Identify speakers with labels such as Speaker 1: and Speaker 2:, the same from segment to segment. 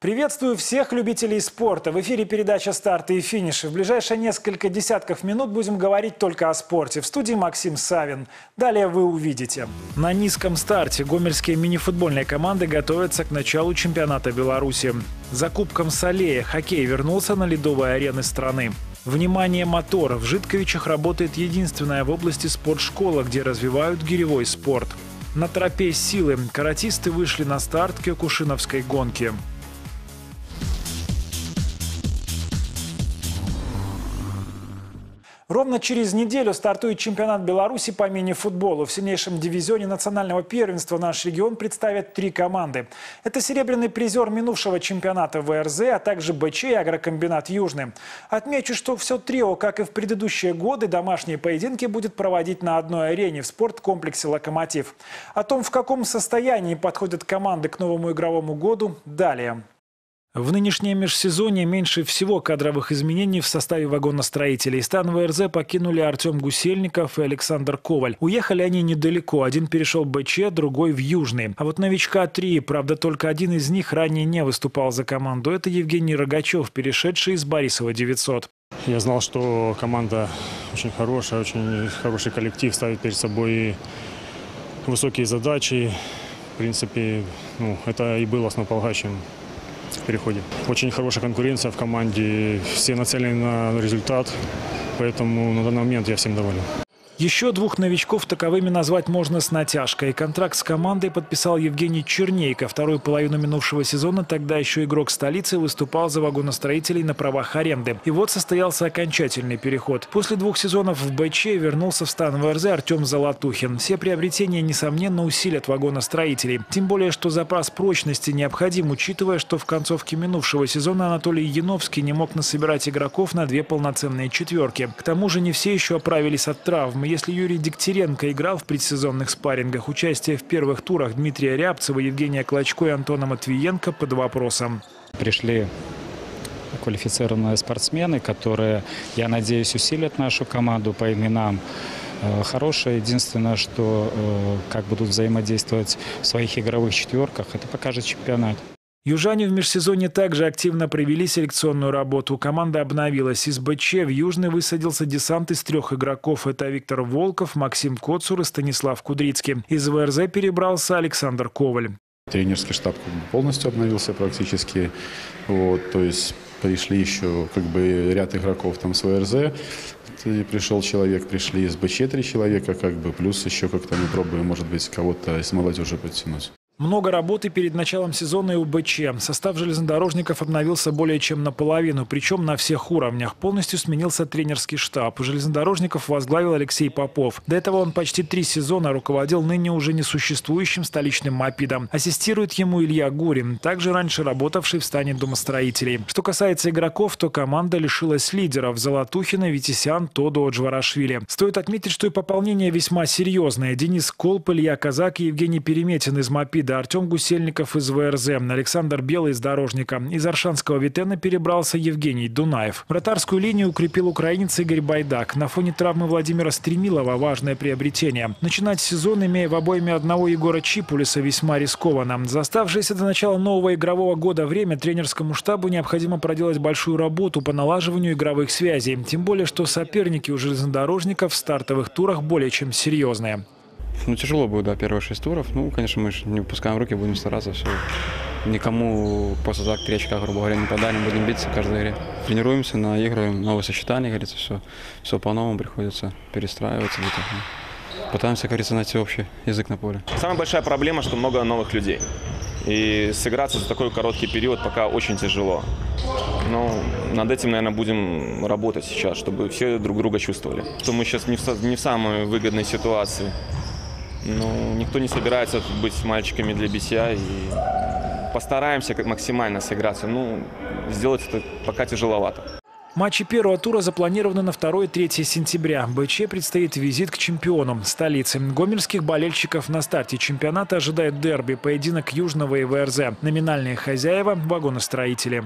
Speaker 1: Приветствую всех любителей спорта. В эфире передача «Старты и финиши». В ближайшие несколько десятков минут будем говорить только о спорте. В студии Максим Савин. Далее вы увидите. На низком старте гомельские мини-футбольные команды готовятся к началу чемпионата Беларуси. За Кубком Салея хоккей вернулся на ледовые арены страны. Внимание, мотор! В Житковичах работает единственная в области спортшкола, где развивают гиревой спорт. На тропе силы каратисты вышли на старт Киокушиновской гонки. Ровно через неделю стартует чемпионат Беларуси по мини-футболу. В сильнейшем дивизионе национального первенства наш регион представят 3 команды. Это серебряный призер минувшего чемпионата ВРЗ, а также БЧ и агрокомбинат «Южный». Отмечу, что все трио, как и в предыдущие годы, домашние поединки будет проводить на одной арене в спорткомплексе «Локомотив». О том, в каком состоянии подходят команды к новому игровому году, далее. В нынешнем межсезонье меньше всего кадровых изменений в составе вагоностроителей. Стан ВРЗ покинули Артем Гусельников и Александр Коваль. Уехали они недалеко. Один перешел в БЧ, другой в Южный. А вот новичка 3, правда, только один из них ранее не выступал за команду. Это Евгений Рогачев, перешедший из Борисова 900.
Speaker 2: Я знал, что команда очень хорошая, очень хороший коллектив, ставит перед собой высокие задачи. В принципе, это и было основополагающим в переходе. Очень хорошая конкуренция в команде, все нацелены на результат, поэтому на данный момент я всем доволен.
Speaker 1: Еще 2 новичков таковыми назвать можно с натяжкой. Контракт с командой подписал Евгений Чернейко. Вторую половину минувшего сезона тогда еще игрок столицы выступал за вагоностроителей на правах аренды. И вот состоялся окончательный переход. После 2 сезонов в БЧ вернулся в стан ВРЗ Артем Золотухин. Все приобретения, несомненно, усилят вагоностроителей. Тем более, что запас прочности необходим, учитывая, что в концовке минувшего сезона Анатолий Яновский не мог насобирать игроков на 2 полноценные четверки. К тому же не все еще оправились от травм. Если Юрий Дегтяренко играл в предсезонных спаррингах, участие в первых турах Дмитрия Рябцева, Евгения Клочко и Антона Матвиенко под вопросом.
Speaker 3: Пришли квалифицированные спортсмены, которые, я надеюсь, усилят нашу команду по именам. Хорошее. Единственное, что как будут взаимодействовать в своих игровых четверках, это покажет чемпионат.
Speaker 1: Южане в межсезонье также активно провели селекционную работу. Команда обновилась. Из БЧ в Южный высадился десант из 3 игроков. Это Виктор Волков, Максим Коцур и Станислав Кудрицкий. Из ВРЗ перебрался Александр Коваль.
Speaker 4: Тренерский штаб полностью обновился практически. То есть пришли еще ряд игроков там с ВРЗ. И пришел человек, пришли из БЧ 3 человека, плюс еще как-то мы пробуем, может быть, кого-то из молодежи подтянуть.
Speaker 1: Много работы перед началом сезона и у БЧ. Состав железнодорожников обновился более чем наполовину, причем на всех уровнях. Полностью сменился тренерский штаб. Железнодорожников возглавил Алексей Попов. До этого он почти 3 сезона руководил ныне уже несуществующим столичным «Мопидом». Ассистирует ему Илья Гурин, также раньше работавший в стане домостроителей. Что касается игроков, то команда лишилась лидеров: Золотухина, Витисян, Тодо, Джварашвили. Стоит отметить, что и пополнение весьма серьезное. Денис Колп, Илья Казак и Евгений Переметин из «Мопида», Артем Гусельников из ВРЗ, Александр Белый из «Дорожника». Из Аршанского «Витена» перебрался Евгений Дунаев. Вратарскую линию укрепил украинец Игорь Байдак. На фоне травмы Владимира Стремилова важное приобретение. Начинать сезон, имея в обойме одного Егора Чипулиса, весьма рискованно. За оставшееся до начала нового игрового года время тренерскому штабу необходимо проделать большую работу по налаживанию игровых связей. Тем более, что соперники у железнодорожников в стартовых турах более чем серьезные.
Speaker 5: Тяжело будет, первые 6 туров. Конечно, мы не выпускаем руки, будем стараться. Все. Никому после так 3 очка, грубо говоря, не подали, будем биться в каждой игре. Тренируемся, наигрываем новые сочетания, говорится, все по-новому приходится перестраиваться где-то. Пытаемся, говорится, найти общий язык на поле.
Speaker 6: Самая большая проблема, что много новых людей. И сыграться за такой короткий период пока очень тяжело. Но над этим, наверное, будем работать сейчас, чтобы все друг друга чувствовали. Что мы сейчас не в самой выгодной ситуации. Никто не собирается быть мальчиками для битья, и постараемся максимально сыграться. Сделать это пока тяжеловато.
Speaker 1: Матчи первого тура запланированы на 2 и 3 сентября. БЧ предстоит визит к чемпиону столицы. Гомельских болельщиков на старте чемпионата ожидает дерби, поединок Южного и ВРЗ. Номинальные хозяева – вагоностроители.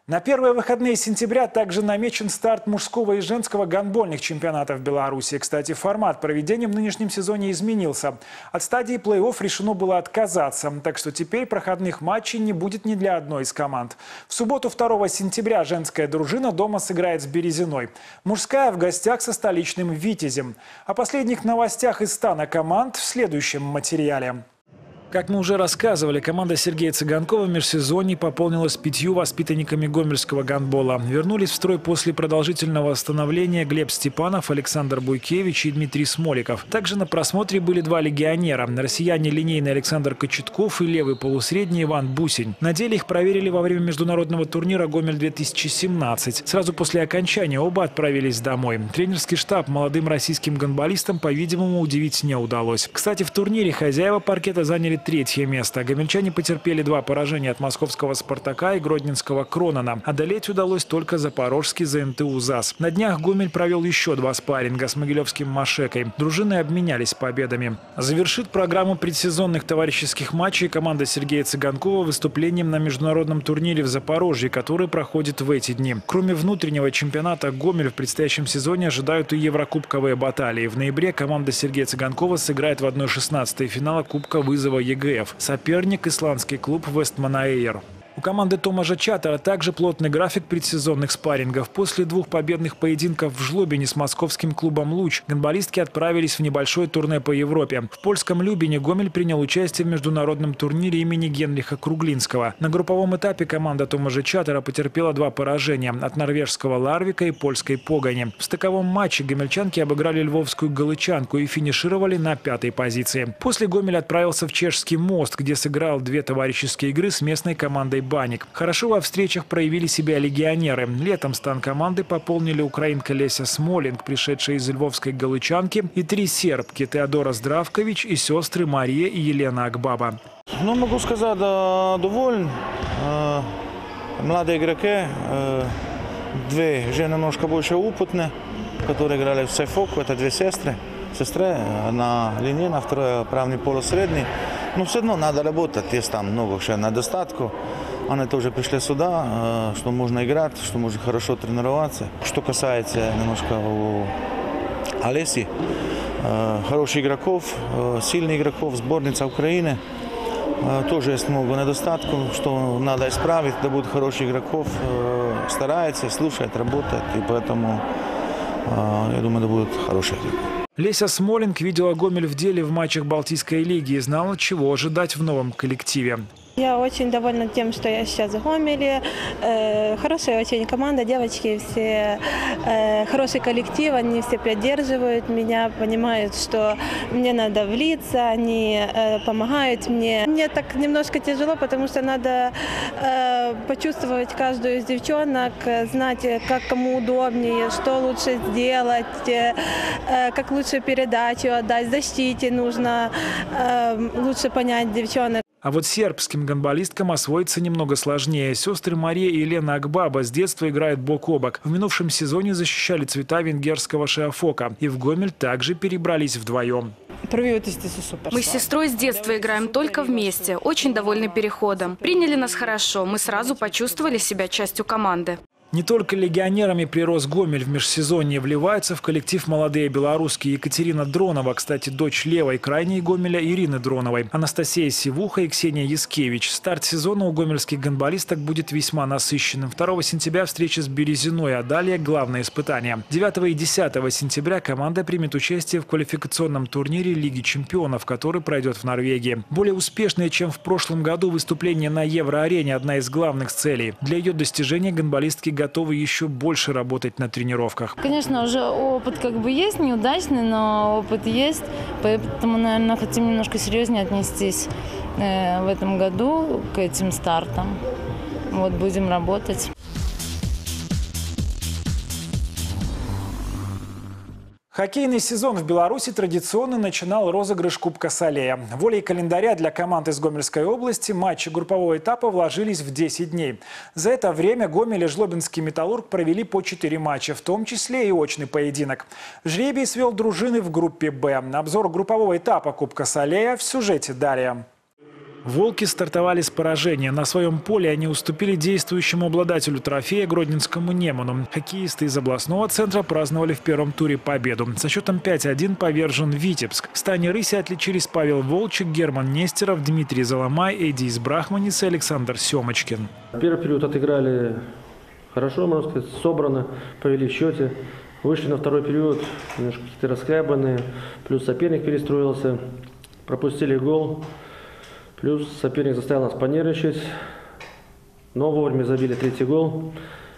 Speaker 1: На первые выходные сентября также намечен старт мужского и женского гандбольных чемпионатов Беларуси. Кстати, формат проведения в нынешнем сезоне изменился. От стадии плей-офф решено было отказаться. Так что теперь проходных матчей не будет ни для одной из команд. В субботу 2 сентября женская дружина дома сыграет с Березиной. Мужская в гостях со столичным «Витязем». О последних новостях из стана команд в следующем материале. Как мы уже рассказывали, команда Сергея Цыганкова в межсезонье пополнилась 5 воспитанниками гомельского гандбола. Вернулись в строй после продолжительного восстановления Глеб Степанов, Александр Буйкевич и Дмитрий Смоликов. Также на просмотре были 2 легионера – россияне линейный Александр Кочетков и левый полусредний Иван Бусень. На деле их проверили во время международного турнира «Гомель-2017». Сразу после окончания оба отправились домой. Тренерский штаб молодым российским гандболистам, по-видимому, удивить не удалось. Кстати, в турнире хозяева паркета заняли 3-е место. Гомельчане потерпели 2 поражения от московского «Спартака» и гродненского «Кронона». Одолеть удалось только запорожский ЗНТУ ЗАС. На днях Гомель провел еще 2 спарринга с могилевским «Машекой». Дружины обменялись победами. Завершит программу предсезонных товарищеских матчей команда Сергея Цыганкова выступлением на международном турнире в Запорожье, который проходит в эти дни. Кроме внутреннего чемпионата, Гомель в предстоящем сезоне ожидают и еврокубковые баталии. В ноябре команда Сергея Цыганкова сыграет в 1/16 финала Кубка вызова ЕГФ. Соперник – исландский клуб «Вестман-Эйр». У команды Томажа Чатера также плотный график предсезонных спаррингов. После 2 победных поединков в Жлобине с московским клубом «Луч» гандболистки отправились в небольшое турне по Европе. В польском Любине Гомель принял участие в международном турнире имени Генриха Круглинского. На групповом этапе команда Томажа Чатера потерпела 2 поражения – от норвежского «Ларвика» и польской «Погани». В стыковом матче гомельчанки обыграли львовскую «Галичанку» и финишировали на 5-й позиции. После Гомель отправился в чешский «Мост», где сыграл 2 товарищеские игры с местной командой «Банник». Хорошо во встречах проявили себя легионеры. Летом стан команды пополнили украинка Леся Смолинг, пришедшая из львовской «Галичанки», и 3 сербки – Теодора Здравкович и сестры Мария и Елена Акбаба.
Speaker 7: Ну, могу сказать, да, доволен. Молодые игроки, 2 жены немножко больше опытные, которые играли в Сайфок. Это 2 сестры. Одна линейная, вторая правый полусредний. Но все равно надо работать, есть там много еще недостатков. Они тоже пришли сюда, что можно играть, что можно хорошо тренироваться. Что касается немножко у Олеси, хороших игроков, сильных игроков, сборница Украины. Тоже есть много недостатков, что надо исправить, да будут хороших игроков, старается, слушает, работает. И поэтому, я думаю, да будут хорошие игроки.
Speaker 1: Леся Смолинг видела Гомель в деле в матчах Балтийской лиги и знала, чего ожидать в новом коллективе.
Speaker 8: Я очень довольна тем, что я сейчас в Гомеле. Хорошая очень команда, девочки все, хороший коллектив, они все поддерживают меня, понимают, что мне надо влиться, они помогают мне. Мне так немножко тяжело, потому что надо почувствовать каждую из девчонок, знать, как кому удобнее, что лучше сделать, как лучше передачу отдать, в защите нужно лучше понять девчонок.
Speaker 1: А вот сербским гандболисткам освоиться немного сложнее. Сестры Мария и Елена Акбаба с детства играют бок о бок. В минувшем сезоне защищали цвета венгерского «Шеафока». И в Гомель также перебрались вдвоем.
Speaker 9: Мы с сестрой с детства играем только вместе. Очень довольны переходом. Приняли нас хорошо. Мы сразу почувствовали себя частью команды.
Speaker 1: Не только легионерами прирос Гомель в межсезонье, вливаются в коллектив молодые белорусские. Екатерина Дронова, кстати, дочь левой крайней Гомеля Ирины Дроновой, Анастасия Сивуха и Ксения Яскевич. Старт сезона у гомельских гандболисток будет весьма насыщенным. 2 сентября встреча с Березиной, а далее главное испытание. 9 и 10 сентября команда примет участие в квалификационном турнире Лиги чемпионов, который пройдет в Норвегии. Более успешное, чем в прошлом году, выступление на Евроарене – одна из главных целей. Для ее достижения гандболистки готовы еще больше работать на тренировках.
Speaker 10: Конечно, уже опыт есть, неудачный, но опыт есть. Поэтому, наверное, хотим немножко серьезнее отнестись в этом году к этим стартам. Вот, будем работать.
Speaker 1: Хоккейный сезон в Беларуси традиционно начинал розыгрыш Кубка Салея. Волей календаря для команд из Гомельской области матчи группового этапа вложились в 10 дней. За это время Гомель и Жлобинский «Металлург» провели по 4 матча, в том числе и очный поединок. Жребий свел дружины в группе «Б». Обзор группового этапа Кубка Салея в сюжете Дарья. Волки стартовали с поражения. На своем поле они уступили действующему обладателю трофея гродненскому Неману. Хоккеисты из областного центра праздновали в первом туре победу. Со счетом 5-1 повержен Витебск. В стане рыси отличились Павел Волчек, Герман Нестеров, Дмитрий Заломай, Эдис Брахманец и Александр Семочкин.
Speaker 11: Первый период отыграли хорошо, можно сказать, собрано, повели в счете. Вышли на второй период, немножко какие-то расхлябанные, плюс соперник перестроился, пропустили гол. Плюс соперник заставил нас понервничать, но вовремя забили третий гол.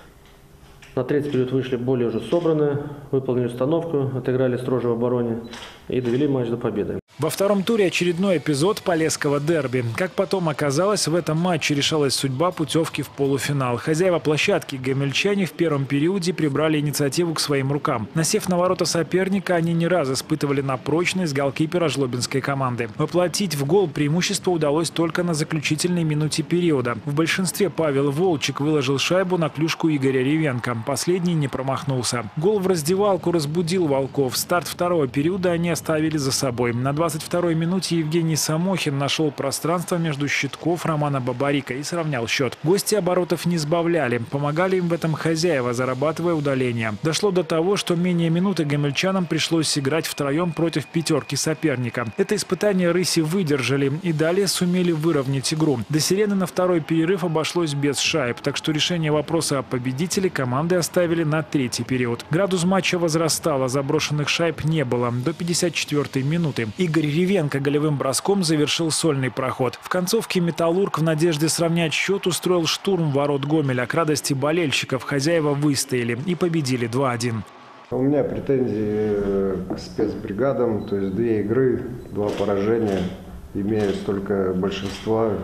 Speaker 11: На третий период вышли более уже собранные, выполнили установку, отыграли строже в обороне и довели матч до победы.
Speaker 1: Во втором туре очередной эпизод полесского дерби. Как потом оказалось, в этом матче решалась судьба путевки в полуфинал. Хозяева площадки гомельчане в первом периоде прибрали инициативу к своим рукам. Насев на ворота соперника, они не раз испытывали на прочность голкипера жлобинской команды. Воплотить в гол преимущество удалось только на заключительной минуте периода. В большинстве Павел Волчек выложил шайбу на клюшку Игоря Ревенко. Последний не промахнулся. Гол в раздевалку разбудил волков. Старт второго периода они оставили за собой. На 22-й минуте Евгений Самохин нашел пространство между щитков Романа Бабарика и сравнял счет. Гости оборотов не сбавляли. Помогали им в этом хозяева, зарабатывая удаление. Дошло до того, что менее минуты гомельчанам пришлось играть втроем против пятерки соперника. Это испытание рыси выдержали и далее сумели выровнять игру. До сирены на второй перерыв обошлось без шайб, так что решение вопроса о победителе команды оставили на третий период. Градус матча возрастал, а заброшенных шайб не было. До 54-й минуты. Игорь Ревенко голевым броском завершил сольный проход. В концовке «Металлург» в надежде сравнять счет устроил штурм ворот Гомеля. К радости болельщиков хозяева выстояли и победили 2-1.
Speaker 12: У меня претензии к спецбригадам, то есть 2 игры, 2 поражения, имея столько большинства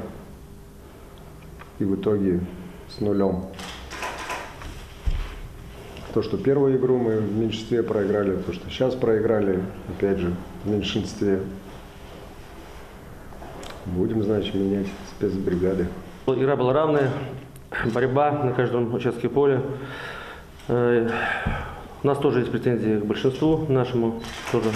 Speaker 12: и в итоге с нулем. То, что первую игру мы в меньшинстве проиграли, то, что сейчас проиграли, опять же, в меньшинстве. Будем, значит, менять спецбригады.
Speaker 11: Игра была равная, борьба на каждом участке поля. У нас тоже есть претензии к большинству нашему тоже.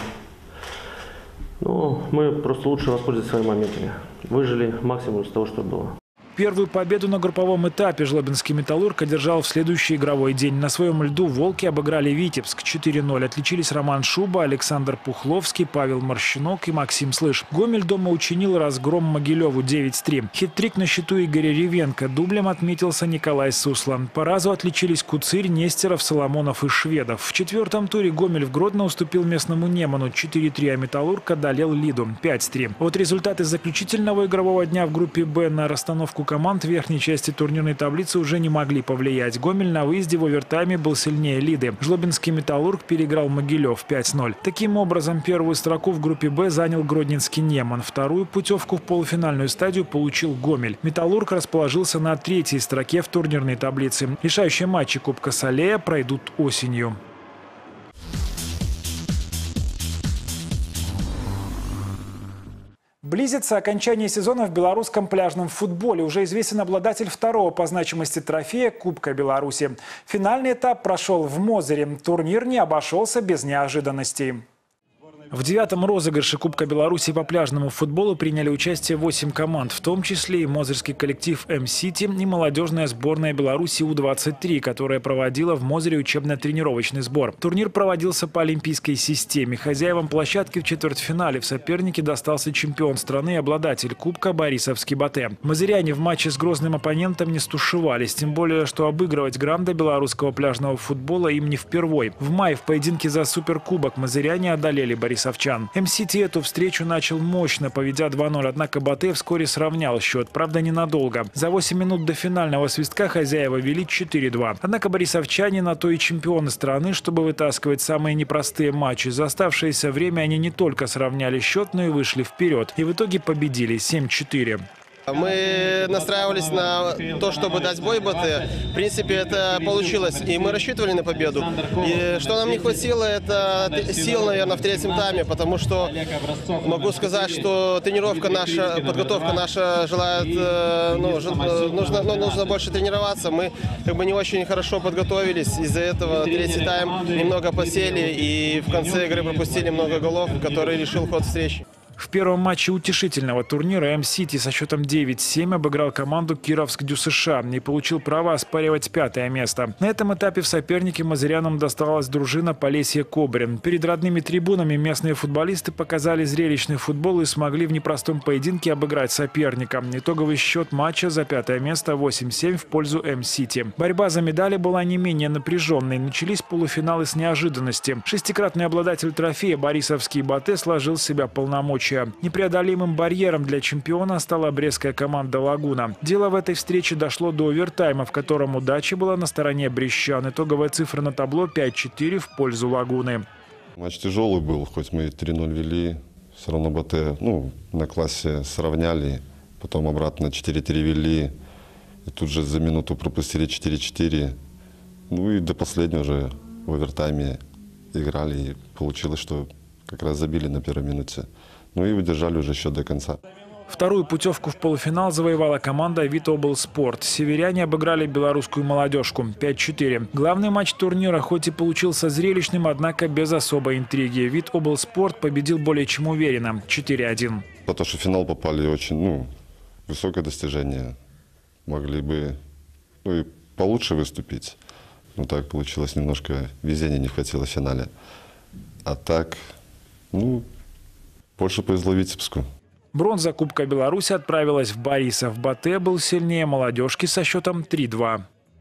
Speaker 11: Но мы просто лучше воспользовались своими моментами. Выжили максимум из того, что было.
Speaker 1: Первую победу на групповом этапе жлобинский «Металлург» одержал в следующий игровой день. На своем льду «Волки» обыграли Витебск 4-0. Отличились Роман Шуба, Александр Пухловский, Павел Морщинок и Максим Слыш. Гомель дома учинил разгром Могилеву 9-3. Хит-трик на счету Игоря Ревенко. Дублем отметился Николай Суслан. По разу отличились Куцырь, Нестеров, Соломонов и Шведов. В четвертом туре Гомель в Гродно уступил местному Неману 4-3, а «Металлург» одолел Лиду 5-3. Вот результаты заключительного игрового дня в группе «Б» на расстановку команд в верхней части турнирной таблицы уже не могли повлиять. Гомель на выезде в овертайме был сильнее Лиды. Жлобинский «Металлург» переиграл Могилев 5-0. Таким образом, первую строку в группе «Б» занял гродненский Неман. Вторую путевку в полуфинальную стадию получил Гомель. «Металлург» расположился на третьей строке в турнирной таблице. Решающие матчи Кубка Салея пройдут осенью. Близится окончание сезона в белорусском пляжном футболе. Уже известен обладатель второго по значимости трофея Кубка Беларуси. Финальный этап прошел в Мозыре. Турнир не обошелся без неожиданностей. В 9-м розыгрыше Кубка Беларуси по пляжному футболу приняли участие 8 команд, в том числе и мозырский коллектив М-Сити и молодежная сборная Беларуси У-23, которая проводила в Мозыре учебно-тренировочный сбор. Турнир проводился по олимпийской системе. Хозяевам площадки в четвертьфинале в сопернике достался чемпион страны и обладатель Кубка Борисовский Батэ. Мозыряне в матче с грозным оппонентом не стушевались, тем более, что обыгрывать гранда белорусского пляжного футбола им не впервой. В мае в поединке за суперкубок мозыряне одолели Борисовчан. М-Сити эту встречу начал мощно, поведя 2-0, однако Батэ вскоре сравнял счет, правда ненадолго. За 8 минут до финального свистка хозяева вели 4-2. Однако борисовчане на то и чемпионы страны, чтобы вытаскивать самые непростые матчи. За оставшееся время они не только сравняли счет, но и вышли вперед. И в итоге победили 7-4.
Speaker 13: Мы настраивались на то, чтобы дать бой Батэ. В принципе, это получилось. И мы рассчитывали на победу. И что нам не хватило, это сил, наверное, в третьем тайме. Потому что могу сказать, что тренировка наша, подготовка наша желает... нужно больше тренироваться. Мы не очень хорошо подготовились. Из-за этого третий тайм немного посели. И в конце игры пропустили много голов, который решил ход встречи.
Speaker 1: В первом матче утешительного турнира М-Сити со счетом 9-7 обыграл команду Кировск ДЮСШ и получил право оспаривать 5-е место. На этом этапе в сопернике мазырянам досталась дружина Полесье Кобрин. Перед родными трибунами местные футболисты показали зрелищный футбол и смогли в непростом поединке обыграть соперника. Итоговый счет матча за 5-е место 8-7 в пользу М-Сити. Борьба за медали была не менее напряженной. Начались полуфиналы с неожиданности. Шестикратный обладатель трофея Борисовский Батэ сложил с себя полномочия. Непреодолимым барьером для чемпиона стала брестская команда «Лагуна». Дело в этой встрече дошло до овертайма, в котором удача была на стороне брестчан. Итоговая цифра на табло 5-4 в пользу «Лагуны».
Speaker 14: Матч тяжелый был, хоть мы 3-0 вели, все равно Батэ на классе сравняли, потом обратно 4-3 вели, и тут же за минуту пропустили 4-4. И до последнего уже в овертайме играли, и получилось, что как раз забили на первой минуте. И выдержали уже счет до конца.
Speaker 1: Вторую путевку в полуфинал завоевала команда «Витоблспорт». Северяне обыграли белорусскую молодежку 5-4. Главный матч турнира хоть и получился зрелищным, однако без особой интриги. «Витоблспорт» победил более чем уверенно 4-1.
Speaker 14: Потому что в финал попали очень высокое достижение. Могли бы и получше выступить. Но так получилось, немножко везения не хватило в финале. А так, больше повезло Витебску.
Speaker 1: Бронза Кубка Беларуси отправилась в Борисов. Батэ был сильнее молодежки со счетом 3-2.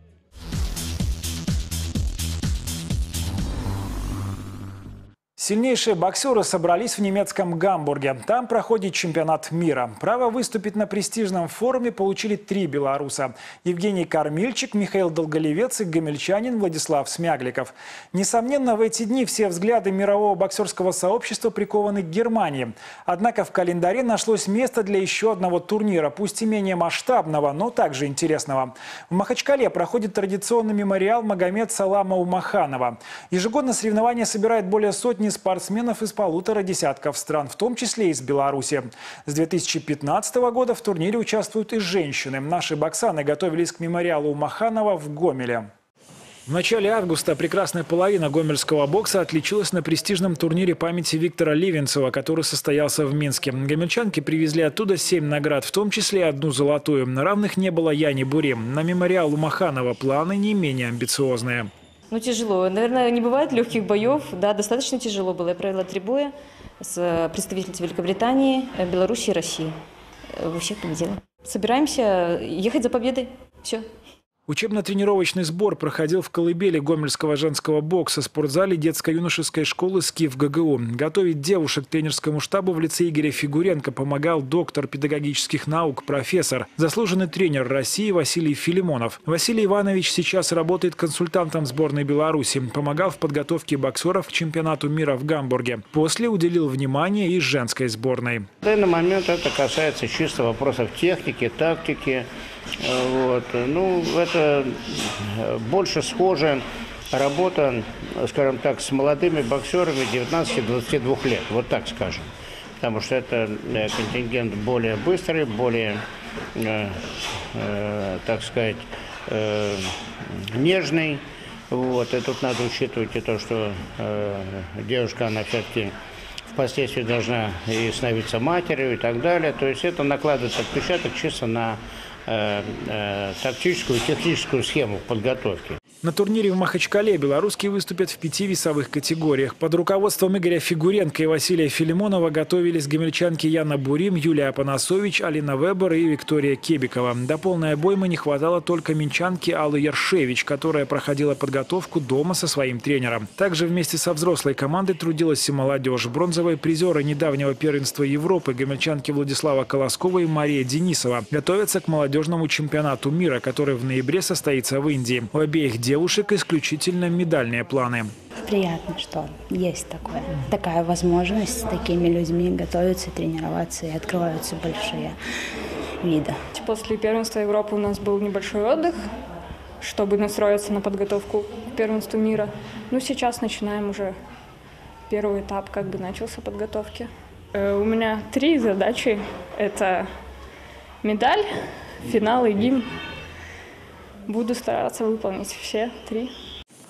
Speaker 1: Сильнейшие боксеры собрались в немецком Гамбурге. Там проходит чемпионат мира. Право выступить на престижном форуме получили 3 белоруса. Евгений Кормильчик, Михаил Долголевец и гомельчанин Владислав Смягликов. Несомненно, в эти дни все взгляды мирового боксерского сообщества прикованы к Германии. Однако в календаре нашлось место для еще одного турнира, пусть и менее масштабного, но также интересного. В Махачкале проходит традиционный мемориал Магомед Салама Умаханова. Ежегодно соревнования собирает более сотни спортсменов из 1,5 десятков стран, в том числе и из Беларуси. С 2015 года в турнире участвуют и женщины. Наши боксаны готовились к мемориалу Умаханова в Гомеле. В начале августа прекрасная половина гомельского бокса отличилась на престижном турнире памяти Виктора Ливенцева, который состоялся в Минске. Гомельчанки привезли оттуда 7 наград, в том числе 1 золотую. Равных не было Яне Буре. На мемориал Умаханова планы не менее амбициозные.
Speaker 15: Тяжело. Наверное, не бывает легких боев. Да, достаточно тяжело было. Я провела 3 боя с представителями Великобритании, Беларуси и России. Во всех победила. Собираемся ехать за победой. Все.
Speaker 1: Учебно-тренировочный сбор проходил в колыбели гомельского женского бокса, спортзале детско-юношеской школы «Скиф ГГУ». Готовить девушек к тренерскому штабу в лице Игоря Фигуренко помогал доктор педагогических наук, профессор, заслуженный тренер России Василий Филимонов. Василий Иванович сейчас работает консультантом сборной Беларуси, помогал в подготовке боксеров к чемпионату мира в Гамбурге. После уделил внимание и женской сборной.
Speaker 16: В данный момент это касается чисто вопросов техники, тактики. Это больше схожа работа, скажем так, с молодыми боксерами 19-22 лет, вот так скажем. Потому что это контингент более быстрый, более, так сказать, нежный. И тут надо учитывать и то, что девушка, она все-таки впоследствии должна и становиться матерью и так далее. То есть это накладывается отпечаток чисто на тактическую и техническую схему подготовки.
Speaker 1: На турнире в Махачкале белорусские выступят в 5 весовых категориях. Под руководством Игоря Фигуренко и Василия Филимонова готовились гомельчанки Яна Бурим, Юлия Апанасович, Алина Вебер и Виктория Кебикова. До полной обоймы не хватало только минчанки Аллы Яршевич, которая проходила подготовку дома со своим тренером. Также вместе со взрослой командой трудилась и молодежь. Бронзовые призеры недавнего первенства Европы гомельчанки Владислава Колоскова и Мария Денисова готовятся к молодежному чемпионату мира, который в ноябре состоится в Индии. У обеих девушек исключительно медальные планы.
Speaker 17: Приятно, что есть такая возможность с такими людьми готовиться, тренироваться, и открываются большие виды.
Speaker 18: После первенства Европы у нас был небольшой отдых, чтобы настроиться на подготовку к первенству мира. Сейчас начинаем уже первый этап, начался подготовки. У меня 3 задачи. Это медаль, финал и гимн. Буду стараться выполнить все 3.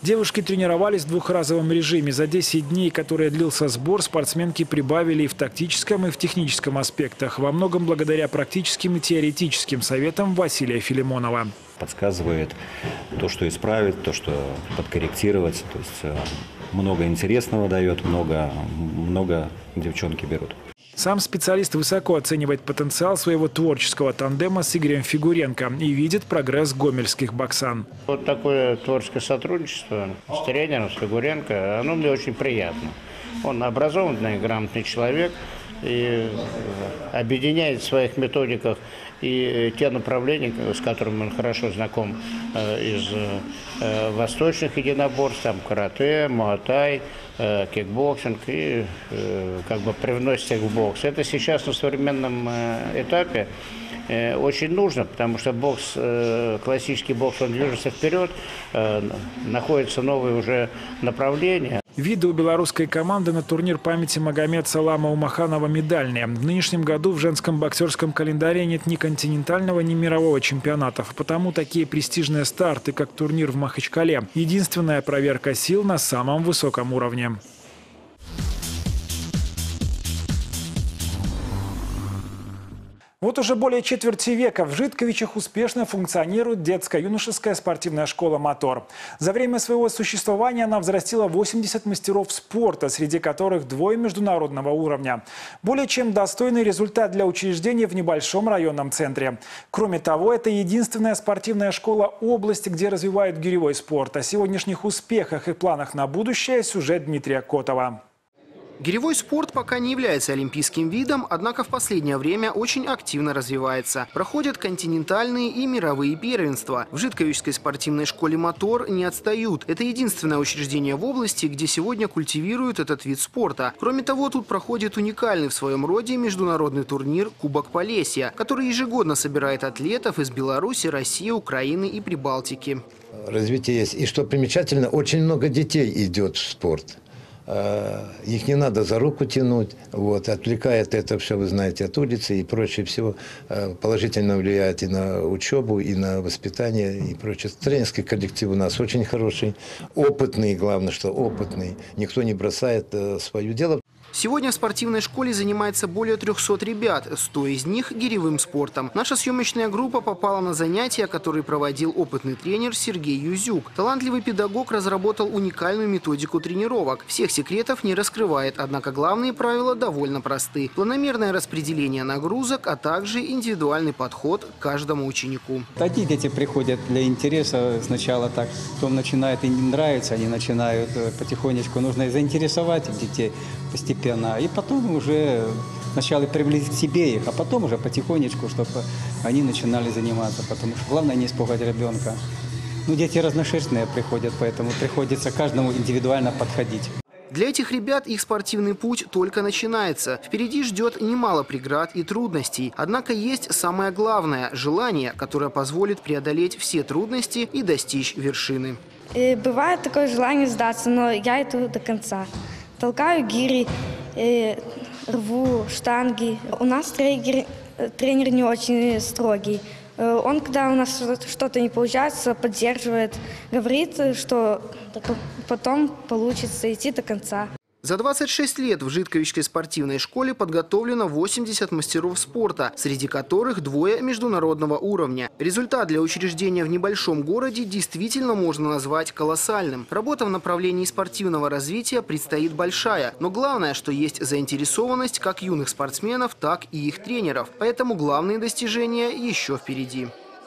Speaker 1: Девушки тренировались в двухразовом режиме. За 10 дней, которые длился сбор, спортсменки прибавили и в тактическом, и в техническом аспектах. Во многом благодаря практическим и теоретическим советам Василия Филимонова.
Speaker 19: Подсказывает то, что исправить, то, что подкорректировать. То есть много интересного дает, много девчонки берут.
Speaker 1: Сам специалист высоко оценивает потенциал своего творческого тандема с Игорем Фигуренко и видит прогресс гомельских боксан.
Speaker 16: Вот такое творческое сотрудничество с тренером, с Фигуренко, оно мне очень приятно. Он образованный, грамотный человек и объединяет в своих методиках и те направления, с которыми он хорошо знаком из восточных единоборств, там карате, муай-тай, кикбоксинг, и как бы привносит их в бокс. Это сейчас на современном этапе очень нужно, потому что бокс, классический бокс, он движется вперед, находятся новые уже направления.
Speaker 1: Виды у белорусской команды на турнир памяти Магомед Салама Умаханова медальные. В нынешнем году в женском боксерском календаре нет ни континентального, ни мирового чемпионатов. Потому такие престижные старты, как турнир в Махачкале, единственная проверка сил на самом высоком уровне. Вот уже более четверти века в Житковичах успешно функционирует детско-юношеская спортивная школа «Мотор». За время своего существования она взрастила 80 мастеров спорта, среди которых 2 международного уровня. Более чем достойный результат для учреждения в небольшом районном центре. Кроме того, это единственная спортивная школа области, где развивают гиревой спорт. О сегодняшних успехах и планах на будущее сюжет Дмитрия Котова.
Speaker 20: Гиревой спорт пока не является олимпийским видом, однако в последнее время очень активно развивается. Проходят континентальные и мировые первенства. В Житковичской спортивной школе «Мотор» не отстают. Это единственное учреждение в области, где сегодня культивируют этот вид спорта. Кроме того, тут проходит уникальный в своем роде международный турнир «Кубок Полесья», который ежегодно собирает атлетов из Беларуси, России, Украины и Прибалтики.
Speaker 21: Развитие есть. И что примечательно, очень много детей идет в спорт. Их не надо за руку тянуть, вот, отвлекает это все, вы знаете, от улицы и прочее всего, положительно влияет и на учебу, и на воспитание, и прочее. Тренерский коллектив у нас очень хороший, опытный, главное, что опытный, никто не бросает свое дело.
Speaker 20: Сегодня в спортивной школе занимается более 300 ребят, 100 из них гиревым спортом. Наша съемочная группа попала на занятия, которые проводил опытный тренер Сергей Юзюк. Талантливый педагог разработал уникальную методику тренировок. Всех секретов не раскрывает, однако главные правила довольно просты. Планомерное распределение нагрузок, а также индивидуальный подход к каждому ученику.
Speaker 22: Такие дети приходят для интереса сначала так, потом начинает им не нравится, они начинают потихонечку, нужно заинтересовать детей постепенно. И потом уже сначала приблизить к себе их, а потом уже потихонечку, чтобы они начинали заниматься. Потому что главное не испугать ребенка. Ну, дети разношерстные приходят, поэтому приходится каждому индивидуально подходить.
Speaker 20: Для этих ребят их спортивный путь только начинается. Впереди ждет немало преград и трудностей. Однако есть самое главное – желание, которое позволит преодолеть все трудности и достичь вершины.
Speaker 23: Бывает такое желание сдаться, но я иду до конца. Толкаю гири, рву штанги. У нас тренер не очень строгий. Он, когда у нас что-то не получается, поддерживает, говорит, что потом получится идти до конца.
Speaker 20: За 26 лет в Житковичской спортивной школе подготовлено 80 мастеров спорта, среди которых 2 международного уровня. Результат для учреждения в небольшом городе действительно можно назвать колоссальным. Работа в направлении спортивного развития предстоит большая, но главное, что есть заинтересованность как юных спортсменов, так и их тренеров. Поэтому главные достижения еще впереди.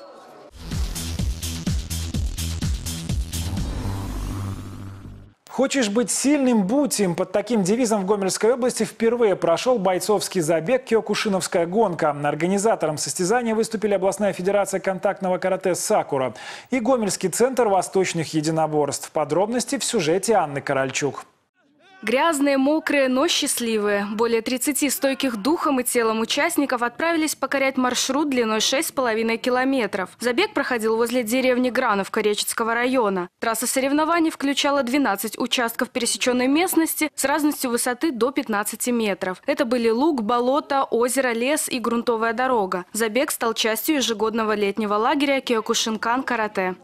Speaker 1: «Хочешь быть сильным – будь им». Под таким девизом в Гомельской области впервые прошел бойцовский забег «Киокушиновская гонка». Организатором состязания выступили областная федерация контактного карате «Сакура» и Гомельский центр восточных единоборств. Подробности в сюжете Анны Корольчук.
Speaker 9: Грязные, мокрые, но счастливые. Более 30 стойких духом и телом участников отправились покорять маршрут длиной 6,5 километров. Забег проходил возле деревни Грановка Речицкого района. Трасса соревнований включала 12 участков пересеченной местности с разностью высоты до 15 метров. Это были луг, болото, озеро, лес и грунтовая дорога. Забег стал частью ежегодного летнего лагеря «Киокушинкан карате».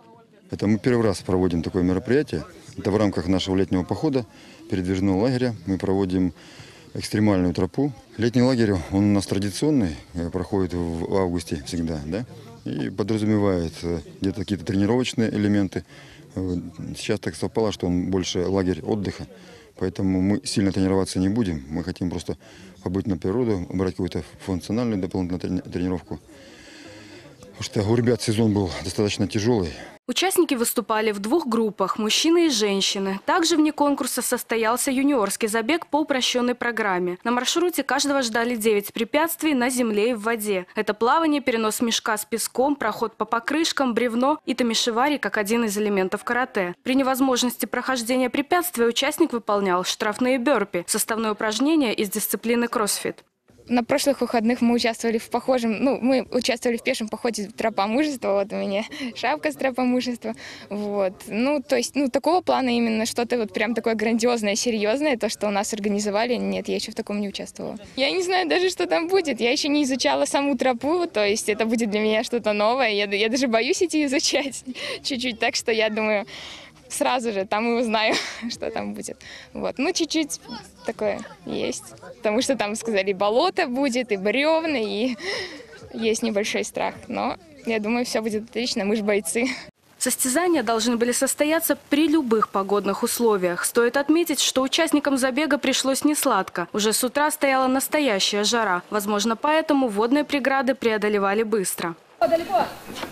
Speaker 2: Это мы первый раз проводим такое мероприятие. Это в рамках нашего летнего похода, передвижного лагеря. Мы проводим экстремальную тропу. Летний лагерь, он у нас традиционный, проходит в августе всегда, да? И подразумевает где-то какие-то тренировочные элементы. Сейчас так совпало, что он больше лагерь отдыха, поэтому мы сильно тренироваться не будем. Мы хотим просто побыть на природу, брать какую-то функциональную дополнительную тренировку. Потому что у ребят сезон был достаточно тяжелый.
Speaker 9: Участники выступали в двух группах – мужчины и женщины. Также вне конкурса состоялся юниорский забег по упрощенной программе. На маршруте каждого ждали 9 препятствий на земле и в воде. Это плавание, перенос мешка с песком, проход по покрышкам, бревно и тамишевари как один из элементов карате. При невозможности прохождения препятствия участник выполнял штрафные бёрпи – составное упражнение из дисциплины кроссфит.
Speaker 3: На прошлых выходных мы участвовали в мы участвовали в пешем походе «Тропа мужества». Вот у меня шапка с «Тропа мужества». Вот. Такого плана именно что-то вот прям такое грандиозное, серьезное, то, что у нас организовали, нет, я еще в таком не участвовала. Я не знаю даже, что там будет. Я еще не изучала саму тропу, то есть это будет для меня что-то новое. Я даже боюсь идти изучать чуть-чуть, так что я думаю, сразу же там и узнаю, что там будет. Вот. Чуть-чуть такое есть. Потому что там сказали, болото будет, и бревна, и есть небольшой страх. Но я думаю, все будет отлично, мы же бойцы.
Speaker 9: Состязания должны были состояться при любых погодных условиях. Стоит отметить, что участникам забега пришлось несладко. Уже с утра стояла настоящая жара. Возможно, поэтому водные преграды преодолевали быстро.
Speaker 3: Далеко.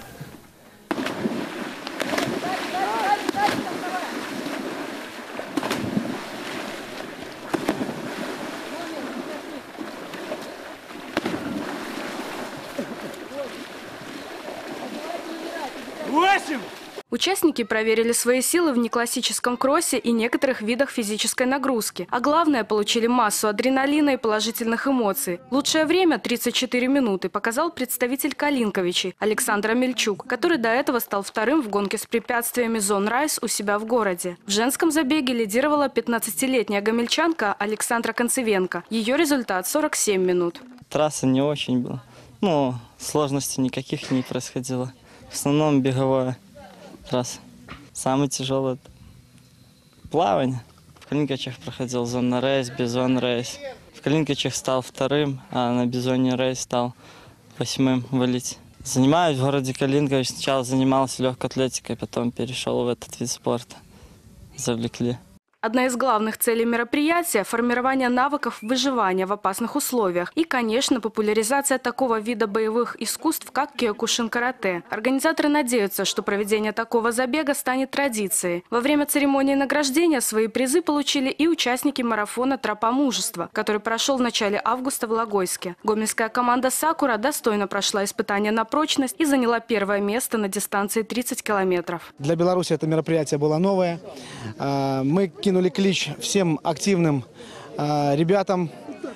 Speaker 9: 8! Участники проверили свои силы в неклассическом кроссе и некоторых видах физической нагрузки. А главное, получили массу адреналина и положительных эмоций. Лучшее время – 34 минуты, показал представитель Калинковичей Александр Амельчук, который до этого стал вторым в гонке с препятствиями «Зон Райс» у себя в городе. В женском забеге лидировала 15-летняя гомельчанка Александра Концевенко. Ее результат – 47 минут.
Speaker 4: Трасса не очень была. Сложностей никаких не происходило. В основном беговая трасса. Самый тяжелый – плавание. В Калинковичах проходил зона рейс, бизон рейс. В Калинковичах стал вторым, а на бизоне рейс стал 8-м вылить. Занимаюсь в городе Калинкович. Сначала занимался легкой атлетикой, потом перешел в этот вид спорта. Завлекли.
Speaker 9: Одна из главных целей мероприятия – формирование навыков выживания в опасных условиях и, конечно, популяризация такого вида боевых искусств, как киокушин-карате. Организаторы надеются, что проведение такого забега станет традицией. Во время церемонии награждения свои призы получили и участники марафона «Тропа мужества», который прошел в начале августа в Логойске. Гомельская команда «Сакура» достойно прошла испытания на прочность и заняла первое место на дистанции 30 километров.
Speaker 24: Для Беларуси это мероприятие было новое. Мы кинули клич всем активным ребятам.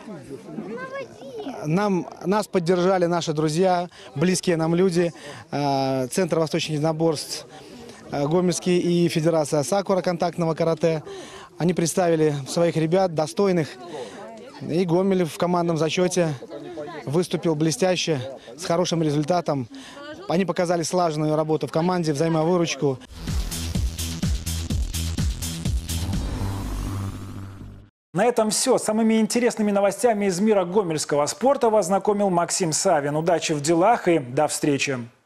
Speaker 24: Нас поддержали наши друзья, близкие нам люди, Центр восточных единоборств Гомельский и Федерация «Сакура» контактного карате. Они представили своих ребят, достойных. И Гомель в командном зачете выступил блестяще, с хорошим результатом. Они показали слаженную работу в команде, взаимовыручку.
Speaker 1: На этом все. Самыми интересными новостями из мира гомельского спорта вас знакомил Максим Савин. Удачи в делах и до встречи!